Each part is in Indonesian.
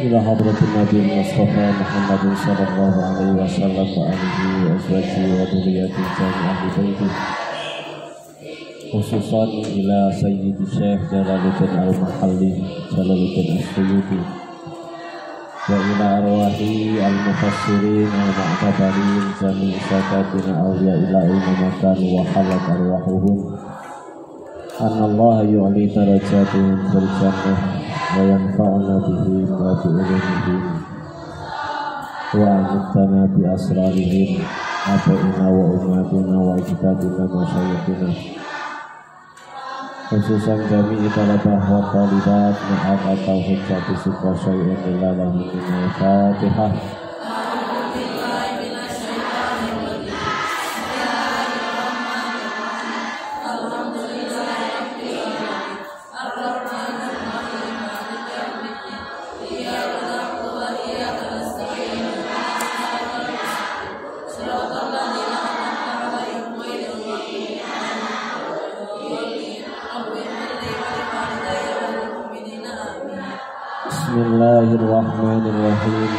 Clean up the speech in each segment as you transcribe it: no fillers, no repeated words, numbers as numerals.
إلى حضرة النبي المصطفى محمد صلى الله عليه وسلم وآله وأزواجه وذريته جميع أهل بيته خصوصا إلى سيد الشيخ جلال الدين المحلي جلال الدين السيوطي وإلى أرواح المفسرين المعتبرين جميع ساداتنا أولياء إلى أين مكان وحلت أرواحهم أن الله يعلي درجاتهم في الجنة وينفعنا بهم وبعلومهم وأمتنا بأسرارهم أبائنا وأمهاتنا وأجدادنا ومشايخنا khususan jami'i talabah wa talibat ma'at atau hujjati suka syai'un illa lahum minal fatihah. Bismillahirrahmanirrahim.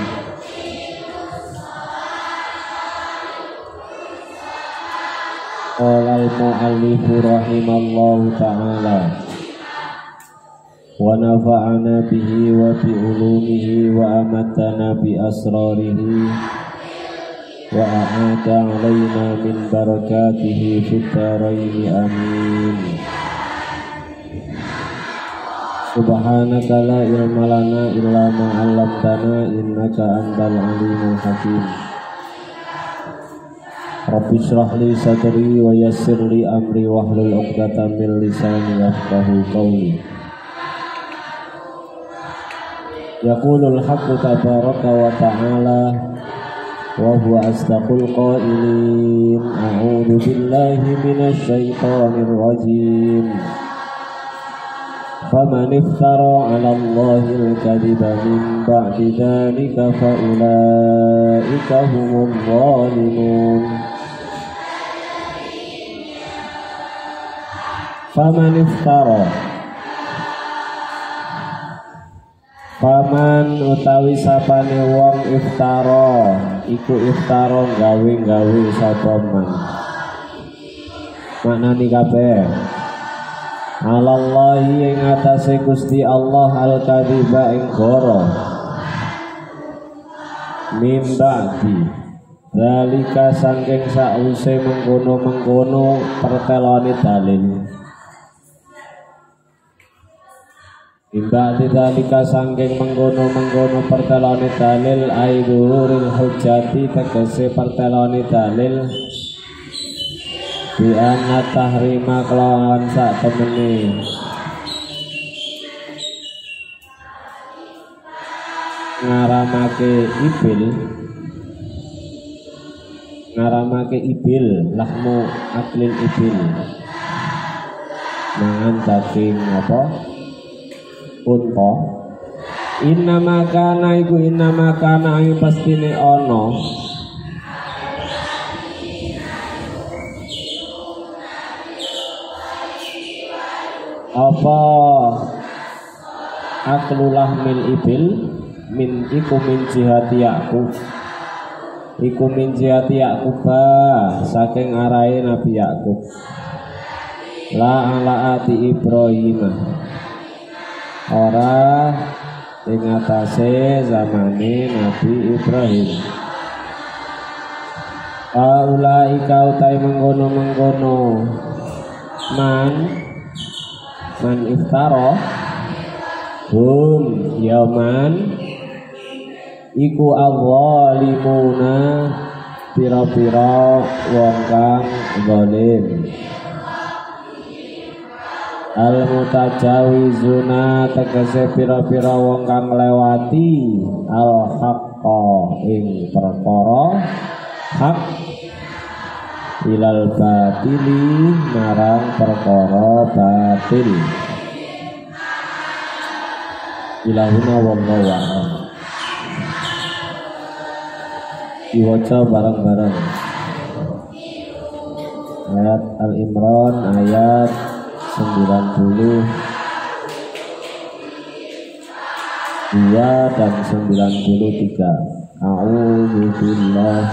Qala al-mu'allif rahimallahu ta'ala wa nafa'ana bihi wa bi ulumihi wa amatana bi asrarihi wa a'ada alaina min barakatihi fid dharaini amin. Subhanaka la ilma lana illa ma 'allamtana innaka antal alimul hakim. Rabbi shrah li sadri wa yassir li amri wahlul 'uqdatam min lisani yafqahu qawli. Yaqulul haqqu tabaraka wa ta'ala wa huwa asdaqul qailin. A'udzu billahi minasy syaithanir rajim. فَمَنِ افْتَرَى عَلَى اللَّهِ الْكَذِبَ مِنْ بَعْدِ ذَلِكَ فَأُولَئِكَ هُمُ الظَّالِمُونَ فَمَنِ افْتَرَى Faman utawi sapane wong iftara iku iftara gawe-gawe sapa man. Maknane kabeh Alallahi ing atase Gusti Allah al-kadhiba ing goro mimba'di zalika saking sause mengkono-mengkono pertelone dalil mimba'di zalika saking mengkono-mengkono pertelone dalil aiduril hujjati tegese pertelone dalil bi anna tahrima kelawan sak temene ngaramake ibil lahmu aklil ibil mangan daging apa unta innama kana ayu pastine ana apa aklulah mil ibil min iku min jihati Yaqub iku min jihati Yaqubah saking arahe Nabi Yaqub la alaati Ibrahim ora ing atase zamane Nabi Ibrahim aulaika utai mengkono-mengkono man iftara hum yauman iku adzalimuna pira-pira wong kang zalim al-mutajawizuna tegese pira-pira wong kang lewati al-haqqa ing perkara hak ilal batili marang perkara batil ilahuna wallahu a'lam. Diwaca bareng-bareng ayat Al-Imran ayat 90 dan 93. A'udzubillah.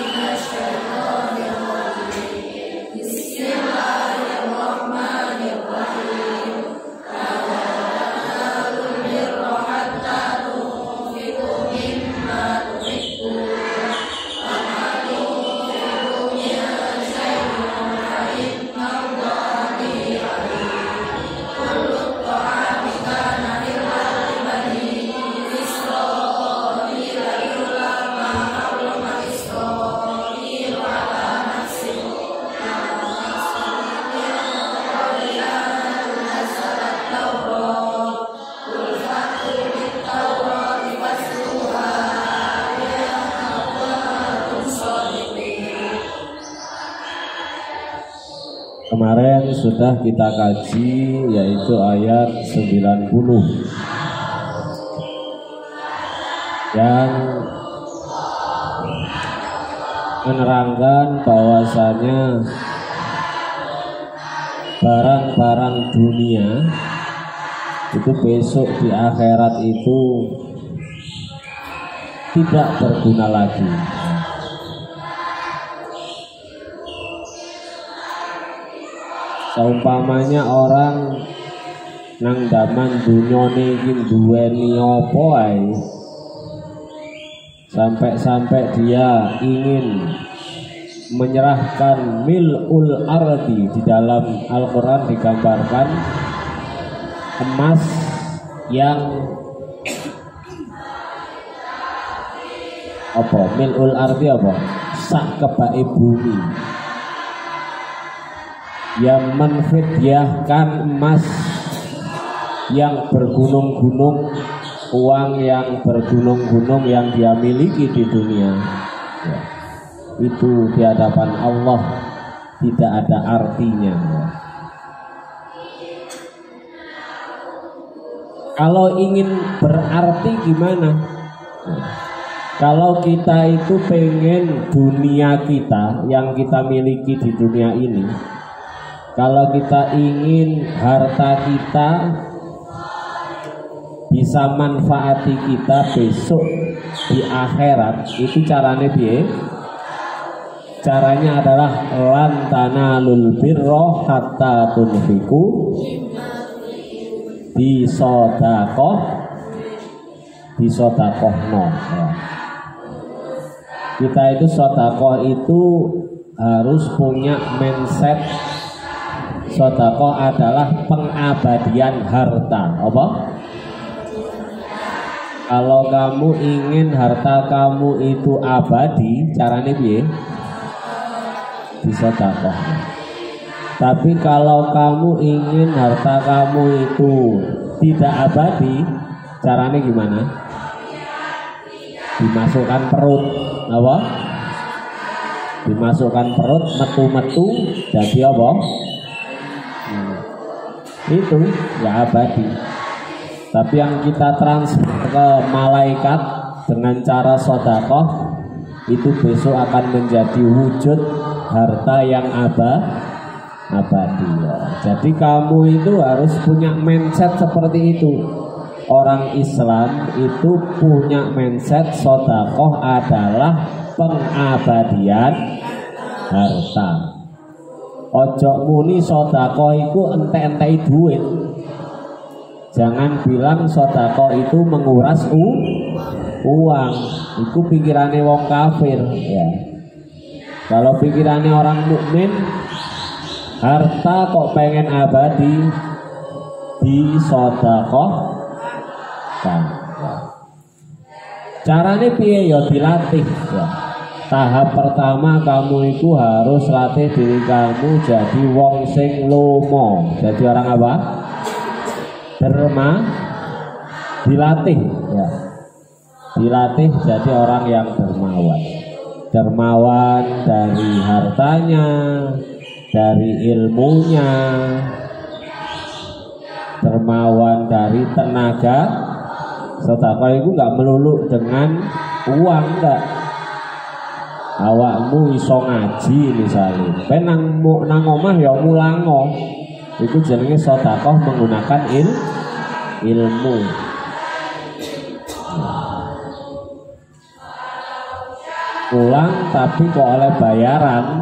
Kemarin sudah kita kaji yaitu ayat 90 yang menerangkan bahwasanya barang-barang dunia itu besok di akhirat itu tidak berguna lagi. Seumpamanya orang nang daman dunyane iki duweni apa ae, sampai dia ingin menyerahkan mil'ul ardi. Di dalam Al-Quran digambarkan emas yang apa? Mil'ul ardi apa? Sak kebake bumi, yang menfidyahkan emas yang bergunung-gunung, uang yang bergunung-gunung yang dia miliki di dunia ya, itu di hadapan Allah tidak ada artinya ya. Kalau ingin berarti gimana? Kalau kita itu pengen dunia kita yang kita miliki di dunia ini, kalau kita ingin harta kita bisa manfaati kita besok di akhirat, itu caranya piye? Caranya adalah lan tanalul birra hatta tunfiqu bisodakohno ya. Kita itu sodakoh itu harus punya mindset. Sedekah adalah pengabadian harta. Apa? Kalau kamu ingin harta kamu itu abadi, caranya piye? Disedekah. Tapi kalau kamu ingin harta kamu itu tidak abadi, caranya gimana? Dimasukkan perut. Apa? Dimasukkan perut, metu-metu, jadi apa? Itu ya abadi. Tapi yang kita transfer ke malaikat dengan cara sedekah itu besok akan menjadi wujud harta yang abadi ya. Jadi kamu itu harus punya mindset seperti itu. Orang Islam itu punya mindset sedekah adalah pengabadian harta. Ojo muni sedekah iku entek-enteki duit. Jangan bilang sedekah itu menguras uang. Itu pikirannya wong kafir ya. Kalau pikirannya orang mukmin, harta kok pengen abadi, disedekahkan ya. Caranya piye ya? Dilatih ya. Tahap pertama kamu itu harus latih diri kamu jadi wong sing lomo. Jadi orang apa? Dilatih ya. Dilatih jadi orang yang dermawan. Dermawan dari hartanya, dari ilmunya, dermawan dari tenaga. Sedekah itu nggak melulu dengan uang, enggak. Awakmu iso ngaji misalnya, penang nang omah ya mulango, itu jenenge sedekah menggunakan ilmu. mulang tapi kok oleh bayaran,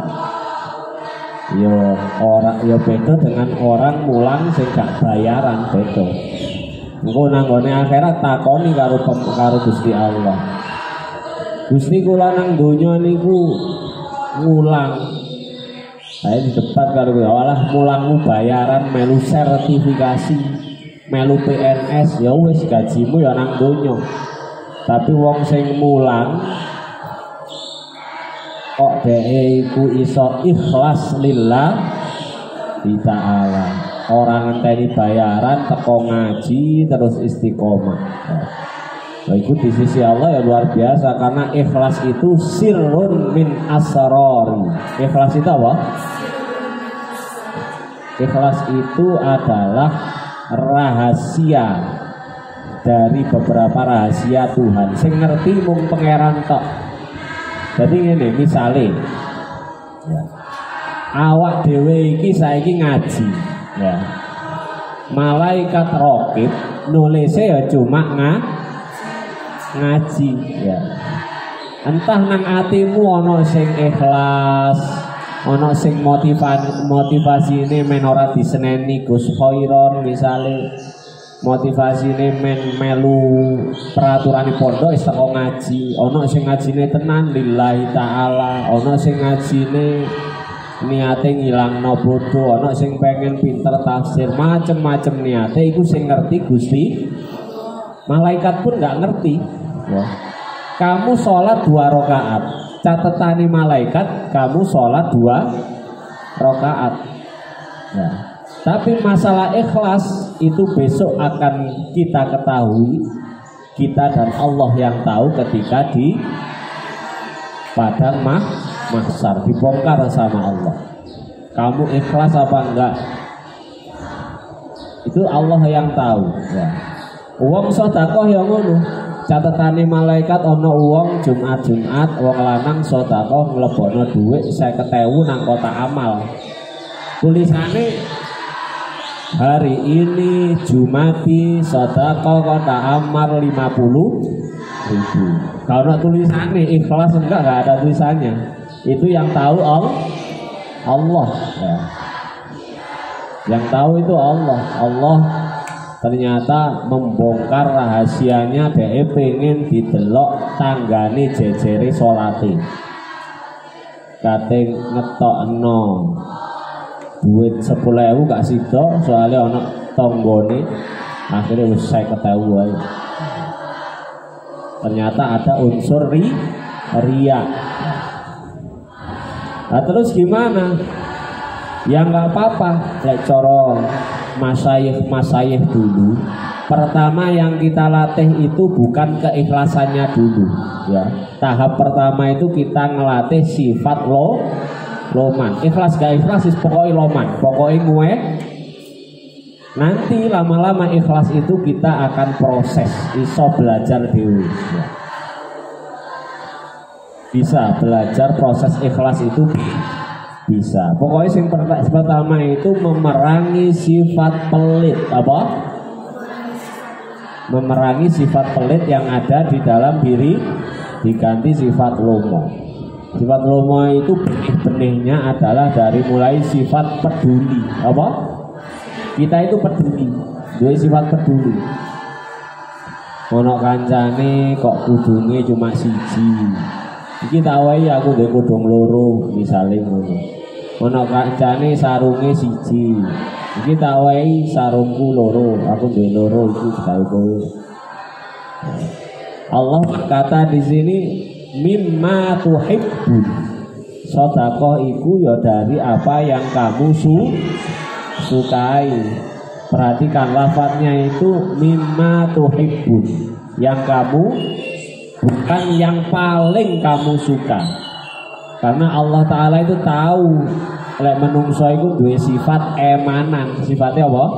yo beda dengan orang mulang sing gak bayaran, beda. Engko nanggone akhirat takoni karo Gusti Allah. Gusti kula nang donya niku mulang. Saya di depan karo walah mulangmu bayaran, melu sertifikasi, melu PNS, ya wis gajimu ya nang donya. Tapi wong sing mulang kok dhek iku iso ikhlas lillah ta'ala. Orang ngenteni bayaran teko ngaji terus istiqomah. Nah, itu di sisi Allah ya luar biasa, karena ikhlas itu sirrun min asrori. Ikhlas itu apa? Ikhlas itu adalah rahasia dari beberapa rahasia Tuhan. Sing ngerti mung pangeran tok. Jadi ini misale ya, awak dhewe iki saiki ngaji ya. Malaikat raqib nulise ya cuma ngaji ya. Entah nang atimu ana sing ikhlas, ana sing motivasine men ora diseneni Gus Khairon misale, motivasine men melu peraturan pondok wis teko ngaji, ana sing ngajine tenan lillahi taala, ana sing ngajine niate ngilangno bodho, ana sing pengen pinter tafsir, macem-macem niate iku sing ngerti Gusti. Malaikat pun nggak ngerti ya. Kamu sholat 2 rakaat, catetane malaikat kamu sholat 2 rakaat ya. Tapi masalah ikhlas itu besok akan kita ketahui, kita dan Allah yang tahu ketika di padang mahsyar dibongkar sama Allah. Kamu ikhlas apa enggak? Itu Allah yang tahu ya. Uang sedekah ya ngono. Catetane malaikat ana uang Jumat wong lanang sedekah mlebokno dhuwit 50.000 nang kotak amal. Tulisane hari ini Jumati sedekah kotak amal 50.000. Kalau tulisannya ikhlas enggak ada tulisannya. Itu yang tahu Allah ya. Yang tahu itu Allah. Allah ternyata membongkar rahasianya, dia pengen didelok tanggane jejere salate. Kate ngetokno duit 10.000 gak sida, soalnya ana tanggane akhirnya wis 50.000 wae. Ternyata ada unsur riya. Nah terus gimana? Ya nggak apa-apa, lek cara masayih dulu. Pertama yang kita latih itu bukan keikhlasannya dulu, ya. Tahap pertama itu kita ngelatih sifat loman. Ikhlas gak ikhlas pokoknya loman, pokoknya gue. Nanti lama-lama ikhlas itu kita akan proses, iso belajar dulu. Ya. Bisa belajar proses ikhlas itu. Bisa. Pokoknya yang pertama itu memerangi sifat pelit. Apa? Memerangi sifat pelit yang ada di dalam diri, diganti sifat lomo. Sifat lomo itu benih-benihnya adalah dari mulai sifat peduli. Apa? Kita itu peduli, dua sifat peduli. Ono kancane kok kudunge cuma siji. Iki tawahi aku ndek kudung loro, misale ngono. Ono kancane sarunge siji. Iki tawahi sarungku loro, aku ndek loro iki gawe kowe. Allah berkata di sini mimma tuhibbun. Sedekah iku ya dari apa yang kamu sukai. Perhatikan lafadznya itu mimma tuhibbun, yang kamu, bukan yang paling kamu suka. Karena Allah Ta'ala itu tahu lek menungso itu duwe sifat emanan. Sifatnya apa?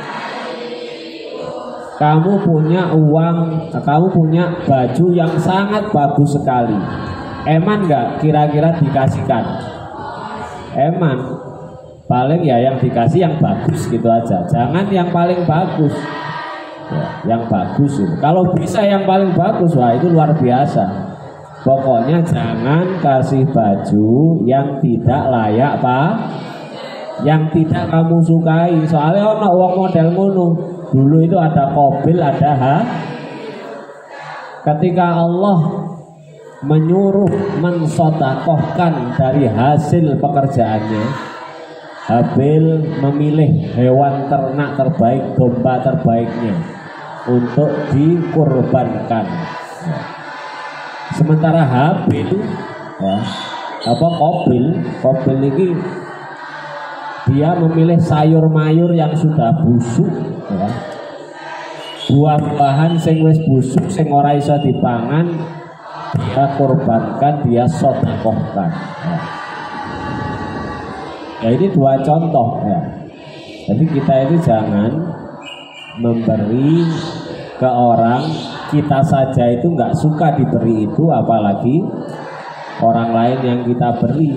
Kamu punya uang, kamu punya baju yang sangat bagus sekali. Eman gak kira-kira dikasihkan? Eman. Paling ya yang dikasih yang bagus gitu aja. Jangan yang paling bagus ya, yang bagus itu. Kalau bisa yang paling bagus, wah itu luar biasa. Pokoknya jangan kasih baju yang tidak layak Pak, yang tidak kamu sukai. Soalnya ono wong model ngono. Dulu itu ada Qabil, ada ketika Allah menyuruh mensodakohkan dari hasil pekerjaannya, Habil memilih hewan ternak terbaik, domba terbaiknya untuk dikurbankan. Sementara Habil, Qabil ini dia memilih sayur-mayur yang sudah busuk, ya. Buah-buahan sing wis busuk, sing ora iso dipangan, dia kurbankan, dia sedekahkan. Ya, ini dua contoh ya. Jadi kita itu jangan memberi ke orang, kita saja itu nggak suka diberi itu, apalagi orang lain yang kita beri.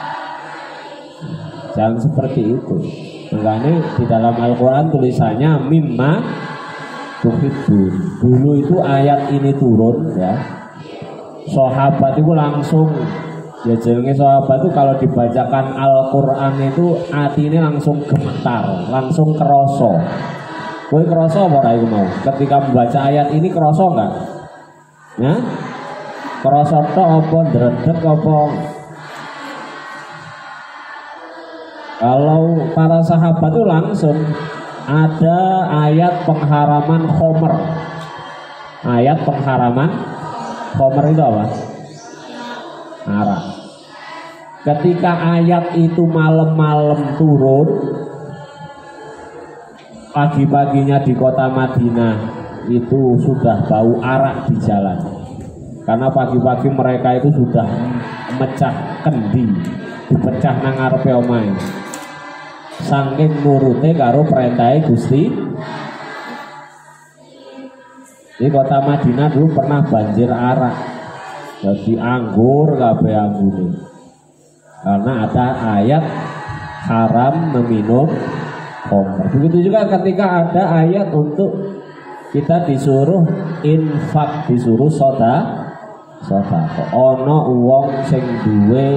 Jangan seperti itu. Makanya di dalam Al-Quran tulisannya mimma tuhibbun. Dulu itu ayat ini turun ya, sahabat itu langsung, ya jenenge sahabat itu kalau dibacakan Al-Quran itu hati ini langsung gemetar, langsung keroso. Kowe keroso apa ora iku mau? Ketika membaca ayat ini keroso enggak? Ya? Keroso tok apa ndredeg apa? Kalau para sahabat itu langsung ada ayat pengharaman khomer. Ayat pengharaman khomer itu apa? Arak. Ketika ayat itu malam-malam turun, pagi-paginya di kota Madinah itu sudah bau arak di jalan. Karena pagi-pagi mereka itu sudah mecah kendi, dipecah nang ngarepe omahe. Saking nurute karo perintahe Gusti. Di kota Madinah dulu pernah banjir arak. Jadi anggur kabeh anggure. Karena ada ayat haram meminum khamr. Begitu juga ketika ada ayat untuk kita disuruh infak, disuruh sedekah. Ono wong sing duwe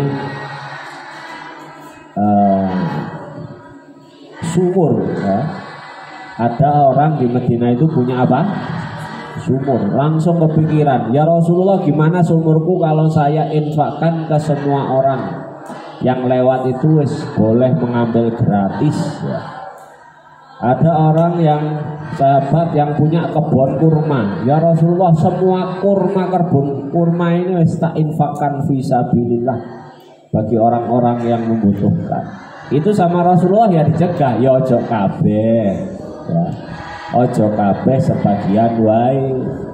sumur ya. Ada orang di Madinah itu punya apa? Sumur. Langsung kepikiran, ya Rasulullah, gimana sumurku kalau saya infakkan ke semua orang yang lewat itu boleh mengambil gratis ya. Ada orang yang sahabat yang punya kebun kurma, ya Rasulullah, semua kebun kurma ini tak infakkan fisabilillah bagi orang-orang yang membutuhkan. Itu sama Rasulullah ya dicegah, ya ojo kabeh ya. Ojo kabeh sebagian wae.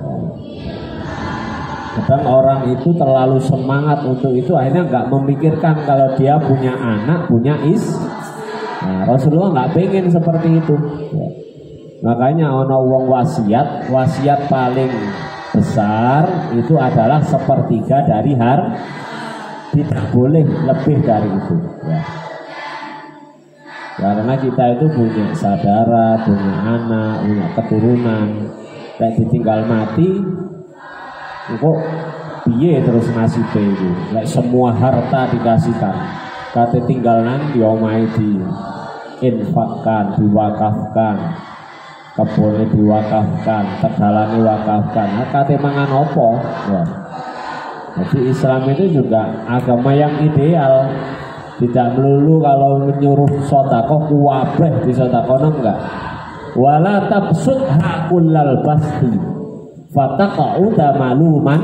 Kadang orang itu terlalu semangat untuk itu, akhirnya nggak memikirkan kalau dia punya anak, punya Nah, Rasulullah nggak pengen seperti itu ya. Makanya ono wong wasiat paling besar itu adalah sepertiga dari tidak boleh lebih dari itu ya. Karena kita itu punya saudara, punya anak, punya keturunan, kayak ditinggal mati, kok piye terus nasibnya itu? Like semua harta dikasihkan, kate tinggal nang diomai di infakkan, diwakafkan, kebunnya diwakafkan, tegalannya diwakafkan, kate mangan opo? Ya. Jadi Islam itu juga agama yang ideal. Tidak melulu kalau menyuruh sedekah kuwabeh disedekahno enggak. Wala tabsutha kullal basti fataqa'uda maluman.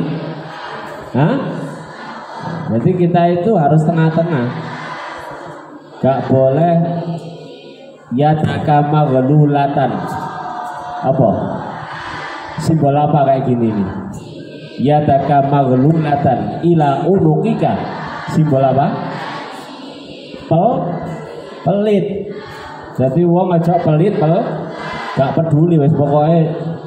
Jadi kita itu harus tengah-tengah. Gak boleh yadaka maghlulatan. Apa? Simbol apa kayak gini nih? Yadaka maghlulatan ila unuqika. Simbol apa? Pelit. Jadi wong aja pelit, gak peduli wis pokoknya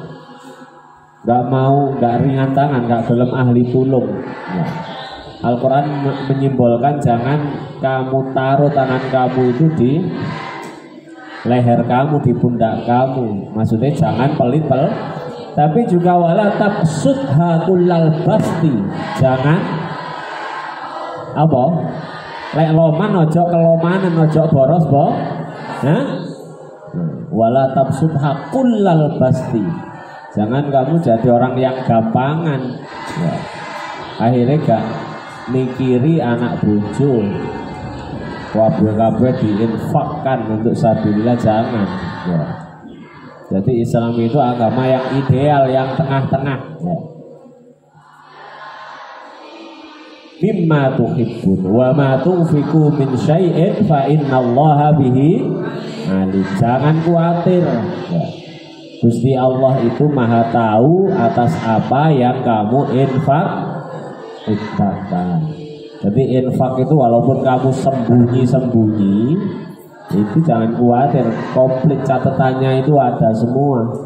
gak ringan tangan, gak gelem ahli tulung ya. Al-Quran menyimbolkan jangan kamu taruh tangan kamu itu di leher kamu, di pundak kamu. Maksudnya jangan pelit Tapi juga wala tabsutha kullal basti. Jangan apa? Lek loman ojo kelomanan, ojo boros, Bo. Nah, wala tabsutha kullal basti. Jangan kamu jadi orang yang gampangan. Ya. Akhirnya gak mikiri anak bojo. Kabeh diinfakkan untuk sabilillah, jangan. Ya. Jadi Islam itu agama yang ideal, yang tengah-tengah. Ya. Mimma tuhibbun wa ma tunfiqu min syai'in fa innallaha bihi alim. Jangan khawatir. Ya. Gusti Allah itu Maha tahu atas apa yang kamu infakkan. Jadi infak itu walaupun kamu sembunyi-sembunyi, itu jangan khawatir, komplit catatannya itu ada semua.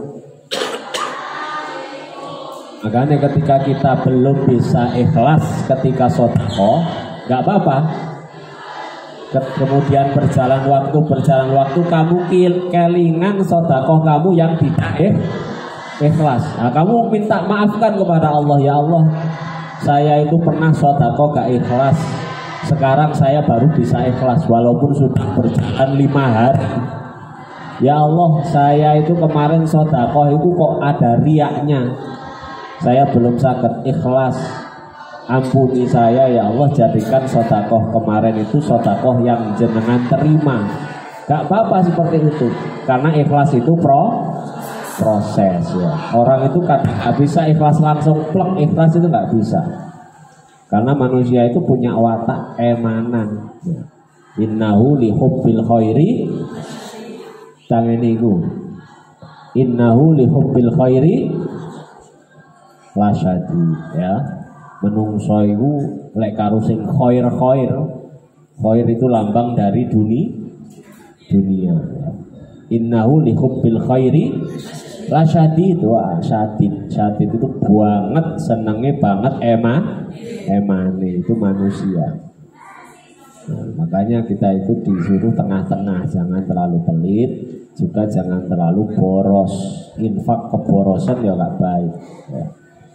Makanya ketika kita belum bisa ikhlas ketika sedekah, nggak apa-apa. Kemudian berjalan waktu kamu kelingan sedekah kamu yang tidak ikhlas. Nah, kamu minta maafkan kepada Allah, ya Allah, saya itu pernah sedekah gak ikhlas. Sekarang saya baru bisa ikhlas walaupun sudah berjalan 5 hari. Ya Allah, saya itu kemarin sedekah itu kok ada riaknya. Saya belum sakit ikhlas. Ampuni saya ya Allah, jadikan sedekah kemarin itu sedekah yang jenengan terima. Gak apa-apa seperti itu. Karena ikhlas itu proses ya. Orang itu kan gak bisa ikhlas langsung plek, ikhlas itu gak bisa. Karena manusia itu punya watak emanan. Ya. Innahu li hubbil khairi tangeniku. Innahu li hubbil khairi lasyadi, ya. Menungso iku lek karo sing khair. Khair itu lambang dari dunia, ya. Innahu li hubbil khairi lasyadi itu syadid itu banget, senenge banget emane itu manusia. Nah, makanya kita itu disuruh tengah-tengah, jangan terlalu pelit, juga jangan terlalu boros. Infak keborosan ya gak baik, ya.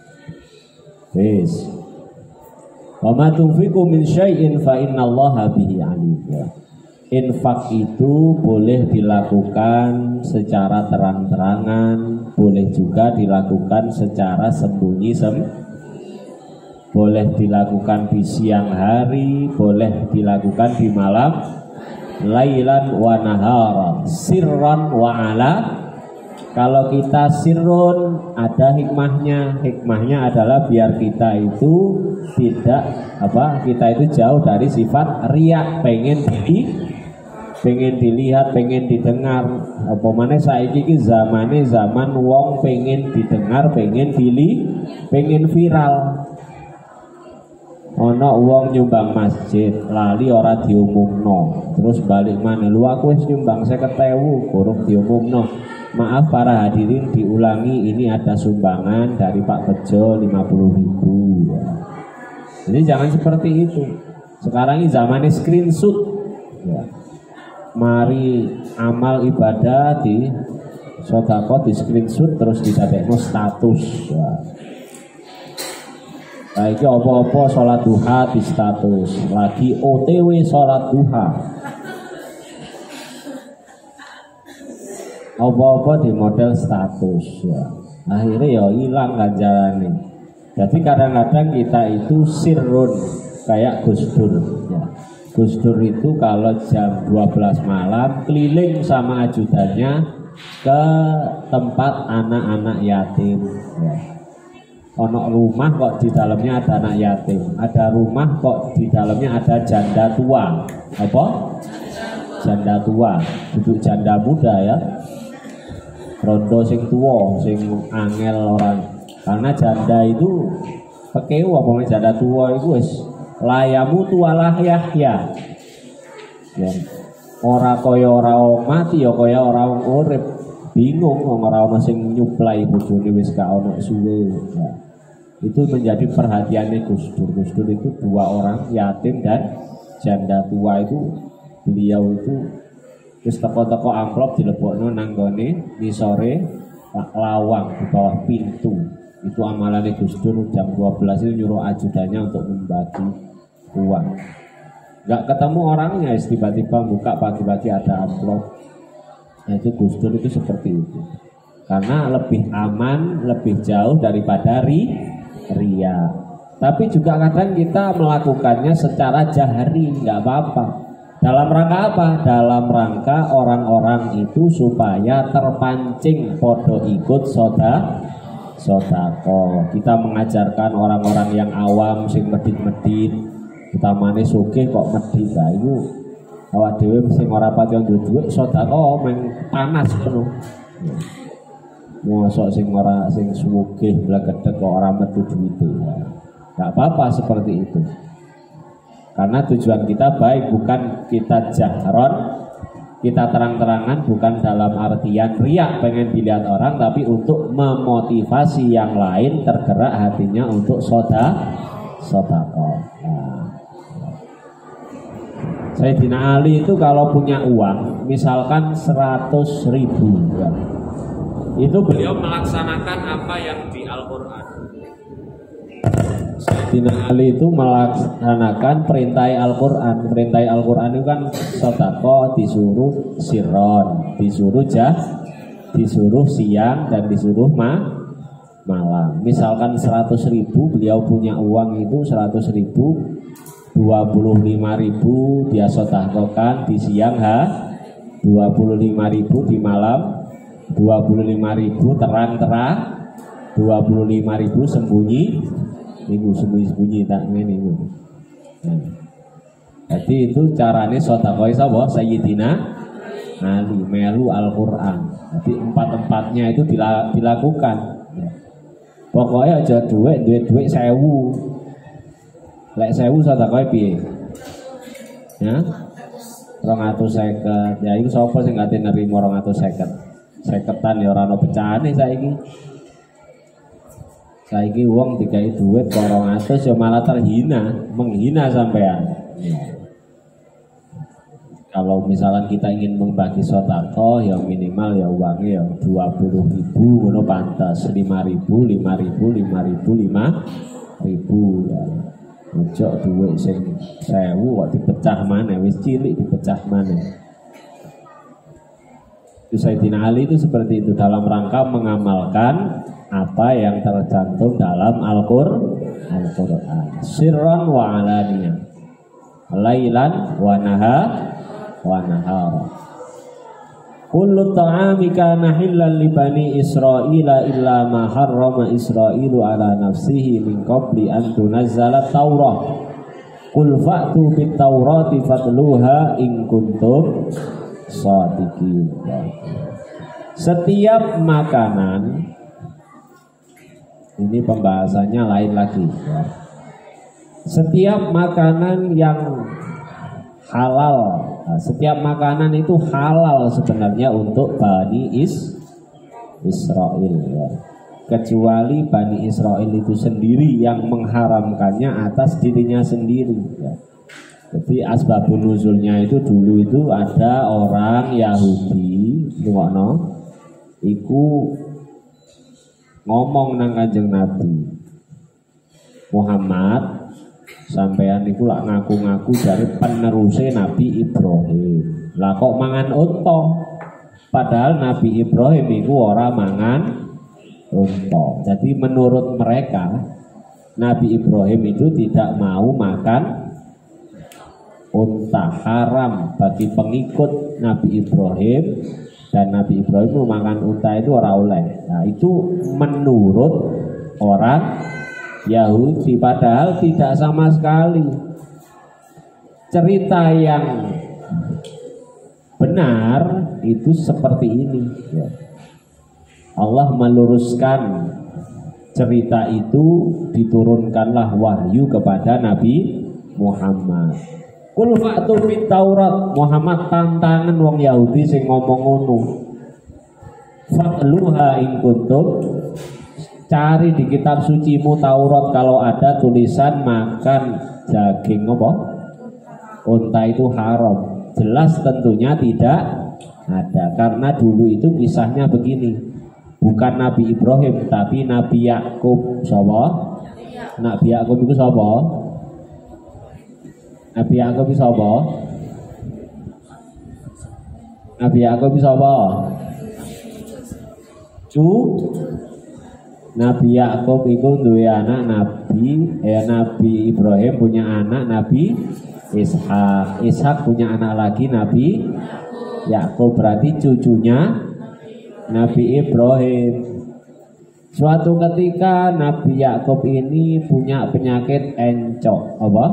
Wis. Wa ma tunfiqu min syai'in fa innallaha bihi alim. Infak itu boleh dilakukan secara terang-terangan, boleh juga dilakukan secara sembunyi. Boleh dilakukan di siang hari, boleh dilakukan di malam, lailan wa nahara, sirran wa ala. Kalau kita sirrun ada hikmahnya. Hikmahnya adalah biar kita itu kita itu jauh dari sifat riak, pengen dilihat, pengen didengar. Apa maneh saiki iki zaman wong pengen didengar, pengen viral. Ono wong nyumbang masjid, lali ora diumumno, terus balik mana, lu aku wis nyumbang 50.000, kurang diumumno. Maaf para hadirin, diulangi, ini ada sumbangan dari Pak Bejo 50.000. Jadi jangan seperti itu. Sekarang ini zamannya screenshot, ya. Mari amal ibadah di sedekah di screenshot terus didadekno status, ya. Lagi apa-apa sholat duha di status, lagi OTW sholat duha, apa-apa di model status, ya. Akhirnya ya hilang ganjarannya. Jadi kadang-kadang kita itu sirrun kayak Gus Dur, ya. Gus Dur itu kalau jam 12 malam keliling sama ajudannya ke tempat anak-anak yatim, ya. Ono rumah kok di dalamnya ada anak yatim, ada rumah kok di dalamnya ada janda tua. Apa? Janda tua, duduk janda muda, ya. Rondo sing tua, sing angel orang. Karena janda itu pekewa, pokoknya janda tua itu wis layamu tualah yahya. Ya. Ora kaya ora mati, ya kaya ora urip. Bingung ora ono sing nyuplai bojone wis gak ono suwe. Ya. Itu menjadi perhatiannya Gus Dur. Gus Dur itu 2 orang yatim dan janda tua itu, beliau itu wis teko-teko amplop dilebokno nang gone ngisore lawang, di bawah pintu. Itu amalannya Gus Dur jam 12 itu nyuruh ajudannya untuk membagi uang. Nggak ketemu orangnya, tiba-tiba buka pagi-pagi ada amplop. Nah, itu Gus Dur itu seperti itu. Karena lebih aman, lebih jauh daripada ria. Tapi juga kadang kita melakukannya secara jahri, nggak apa-apa. Dalam rangka apa? Dalam rangka orang-orang itu supaya terpancing podo ikut sodako. Kita mengajarkan orang-orang yang awam sing medit-medit, kita manis oke kok medit. Nah, itu awak dhewe sing ora pati duwe sodako meng panas penuh. Mosok sing ora sing sugih blagedhek kok ora metu duwite. Enggak apa-apa seperti itu. Karena tujuan kita baik, bukan kita jahron, kita terang-terangan, bukan dalam artian riak pengen dilihat orang, tapi untuk memotivasi yang lain tergerak hatinya untuk sodako. Nah, Sayyidina Ali itu kalau punya uang misalkan 100.000 ya, itu beliau melaksanakan apa yang di Al-Quran. Sayyidina Ali itu melaksanakan perintah Al-Quran. Perintah Al-Quran itu kan sodako disuruh sirron, disuruh siang dan disuruh malam. Misalkan 100.000, beliau punya uang itu 100.000, 25.000 dia sodakokan di siang 25.000 di malam, 25.000 terang-terang, 25.000 sembunyi tak ngene iku. Jadi itu carane sedekah sapa? Sayyidina Ali melu Al-Qur'an. Jadi empat-empatnya itu dilakukan. Pokoknya aja duit 1.000. Lek 1.000 sedekah piye? Ya. 250. Ya iku sapa sing ngate nerimo 250? 50-an ya ora ono pecahane saiki. Saiki wong dikai duit 200 ya malah terhina, menghina sampean. Kalau misalnya kita ingin membagi sedekah ya minimal ya uangnya ya 20.000 ngono pantas, 5.000 ya. Ojo duit sing 1.000 kok dipecah maneh, wis cilik dipecah maneh. Sayyidina Ali itu seperti itu dalam rangka mengamalkan apa yang tercantum dalam Al-Qur'an. Sirran wa alaniyah, lailan wa nahar. Kullu ta'ami kana hillan li bani Israila illa ma harrama Israilu ala nafsihi min qabli an tunazzala Taurah. Qul fa'tu bit Taurati fatluha in kuntum shadiqin. Setiap makanan, ini pembahasannya lain lagi ya. Setiap makanan yang halal, nah, setiap makanan itu halal sebenarnya untuk Bani Israel ya. Kecuali Bani Israel itu sendiri yang mengharamkannya atas dirinya sendiri ya. Jadi asbabun nuzulnya itu dulu itu ada orang Yahudi iku ngomong nang Kanjeng Nabi Muhammad, sampean iku lak ngaku-ngaku dari penerusé Nabi Ibrahim. Lah kok mangan unta? Padahal Nabi Ibrahim iku ora mangan unta. Jadi menurut mereka Nabi Ibrahim itu tidak mau makan unta, haram bagi pengikut Nabi Ibrahim. Dan Nabi Ibrahim makan unta itu ora oleh. Nah, itu menurut orang Yahudi, padahal tidak sama sekali. Cerita yang benar itu seperti ini ya. Allah meluruskan cerita itu, diturunkanlah wahyu kepada Nabi Muhammad. Kul fa'tu bit Taurat, Muhammad tantangan wong Yahudi sing ngomong ngono. Fatluha in kuntum, cari di kitab sucimu Taurat kalau ada tulisan makan daging apa? Unta itu haram. Jelas tentunya tidak ada, karena dulu itu kisahnya begini. Bukan Nabi Ibrahim tapi Nabi Yakub. Sapa? Nabi Yakub itu sapa? Nabi Yakub itu sapa? Nabi Yakub itu sapa? Nabi Yakub itu duwe anak Nabi Ibrahim punya anak Nabi Ishak. Ishak punya anak lagi Nabi Yakub, berarti cucunya Nabi Ibrahim. Suatu ketika Nabi Yakub ini punya penyakit encok. Apa?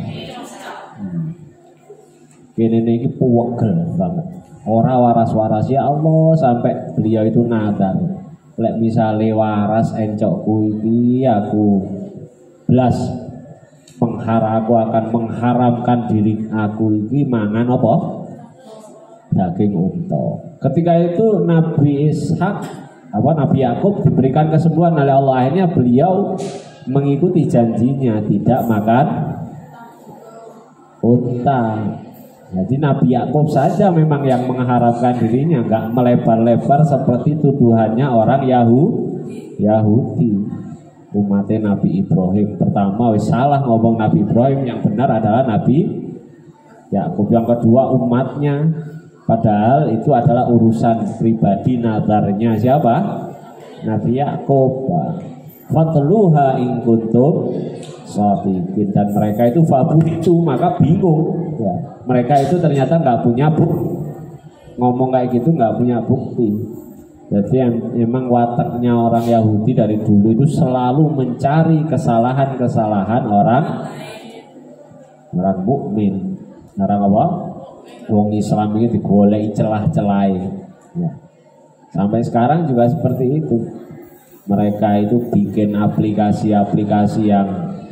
Kene iki puwegel banget. Ora waras-waras ya Allah, sampai beliau itu nadar. Lek misale waras encokku iki aku blas aku akan mengharamkan diri aku iki mangan apa? Daging unta. Ketika itu Nabi Nabi Yakub diberikan kesembuhan oleh Allah. Akhirnya beliau mengikuti janjinya tidak makan unta. Jadi Nabi Yakub saja memang yang mengharapkan dirinya, nggak melebar-lebar seperti tuduhannya orang Yahudi. Umatnya Nabi Ibrahim pertama salah ngomong Nabi Ibrahim, yang benar adalah Nabi Yakub. Yang kedua umatnya, padahal itu adalah urusan pribadi nadarnya siapa? Nabi Yakub. Fatluha in kuntum shadiqin, dan mereka itu fabutu, maka bingung ya. Mereka itu ternyata nggak punya bukti, ngomong kayak gitu nggak punya bukti. Jadi emang wataknya orang Yahudi dari dulu itu selalu mencari kesalahan-kesalahan orang mukmin. Orang apa? Wong Islam ini digoleki celah-celai ya. Sampai sekarang juga seperti itu. Mereka itu bikin aplikasi-aplikasi yang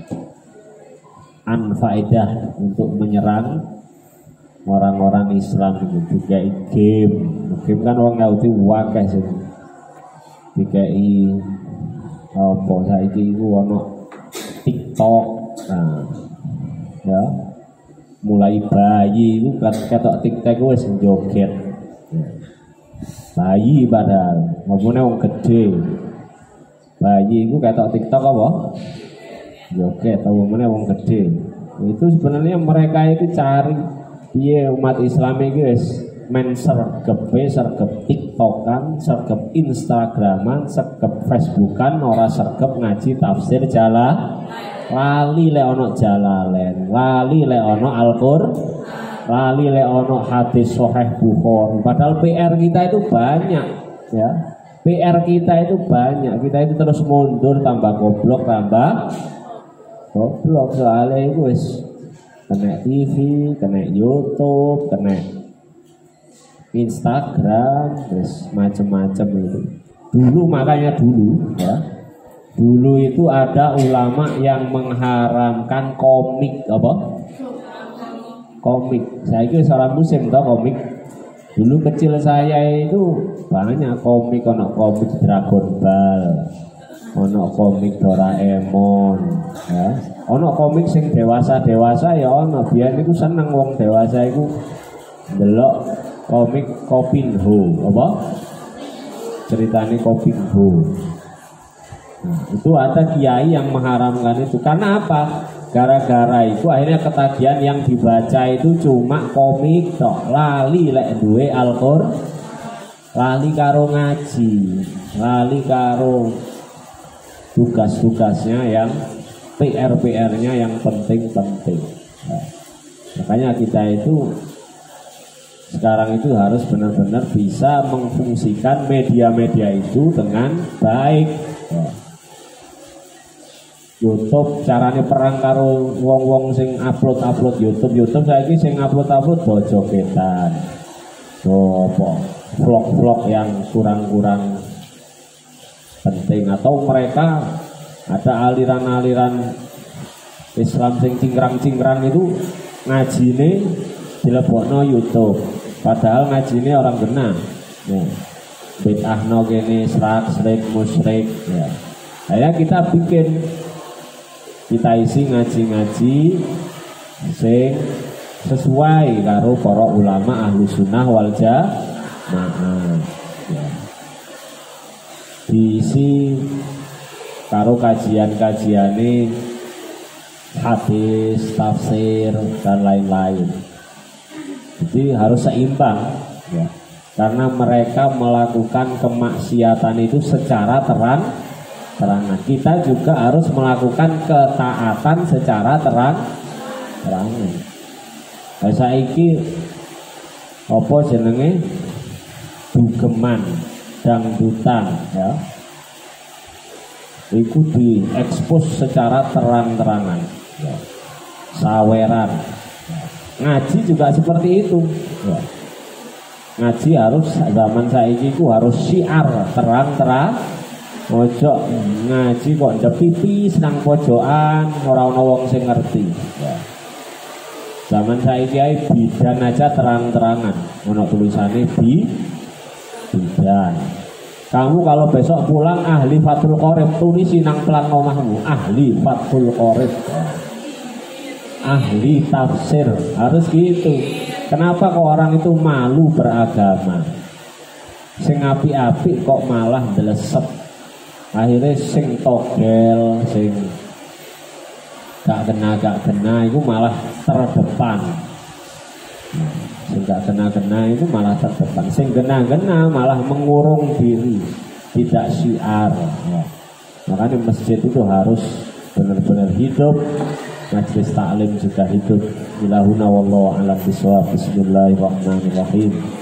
anfaedah untuk menyerang orang-orang Islam itu. Dikai game kan orang Yahudi wakeh sih. Dikai apa saiki iku ono TikTok. Nah, ya. Mulai bayi itu ketok TikTok wis joget. Bayi padahal ngomongnya wong gede. Bayi itu ketok TikTok apa? Joget, atau ngomongnya wong gede. Itu sebenarnya mereka itu cari umat Islam itu wis men sergep TikTokan, sergep Instagraman, sergep Facebookan, ora sergep ngaji tafsir lali le ono Jalalain, lali le ono Al-Qur'an, lali le ono hadis Sahih Bukhari. Padahal PR kita itu banyak ya. PR kita itu banyak. Kita itu terus mundur, tambah goblok soalnya itu wis kena TV, kena YouTube, kena Instagram, terus macam-macam itu. Makanya dulu ya. Dulu itu ada ulama yang mengharamkan komik apa? Komik. Saya itu seorang musim tau komik. Dulu kecil saya itu banyak komik, ono komik Dragon Ball, ono komik Doraemon, ya. Ono komik sing dewasa ya ono. Biyen iku seneng wong dewasa iku ndelok komik Kopinho, apa? Ceritane Kopinho. Nah, itu ada kiai yang mengharamkan itu. Karena apa? Gara-gara itu akhirnya ketagihan, yang dibaca itu cuma komik tok. Lali lek duwe Al-Qur'an, lali karo ngaji, lali karo tugas-tugasnya yang PR-nya yang penting-penting. Nah, makanya kita itu sekarang itu harus benar-benar bisa memfungsikan media-media itu dengan baik. Nah, YouTube carane perang karo wong-wong sing upload YouTube saiki sing upload bojogetan. Apa vlog-vlog yang kurang penting, atau mereka ada aliran-aliran Islam sing cingkrang-cingkrang itu ngajine dilebokno YouTube. Padahal ngajine orang genah. Ya. Bid'ahno kene serak-serik musyrik ya. Akhirnya kita isi ngaji-ngaji sing sesuai karo para ulama ahlu sunnah wal jamaah ya. diisi karo kajian-kajiane hadis, tafsir dan lain-lain. Jadi harus seimbang ya. Karena mereka melakukan kemaksiatan itu secara terang-terangan. Kita juga harus melakukan ketaatan secara terang-terangan. Saiki apa jenenge dugeman, dangdutan ya. Itu diekspos secara terang-terangan ya. Saweran ya. Ngaji juga seperti itu ya. Ngaji harus zaman saiki ku harus syiar terang-terang. Ojo ngaji kok ndepipi senang pojokan ora ana wong sing ngerti ya. Zaman saiki ae bidan aja terang-terangan ono tulisane bidan. Kamu kalau besok pulang ahli Fathul Qorib tulisi nang pelang omahmu ahli Fathul Qorib. Ahli tafsir harus gitu. Kenapa kok orang itu malu beragama? Sing api-api kok malah ndelesep. Akhirnya sing togel, sing gak kena itu malah terdepan. Sing gak kena itu malah terdepan. Sing kena malah mengurung diri, tidak syiar. Ya. Makanya masjid itu harus benar-benar hidup. Majelis taklim juga hidup. Ilahuna wallahu a'lam bishawab. Bismillahirrahmanirrahim.